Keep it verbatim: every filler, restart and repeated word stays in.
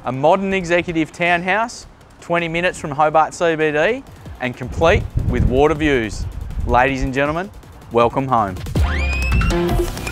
A modern executive townhouse, twenty minutes from Hobart C B D and complete with water views. Ladies and gentlemen, welcome home.